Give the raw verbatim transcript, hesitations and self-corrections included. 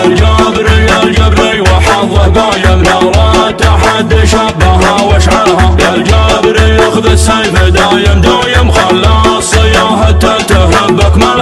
الجبري يا الجبري وحظه قايم نغرة حد شبهها واشعرها. يا الجبري خذ السيف دايم دايم خلى صياحته تهبك.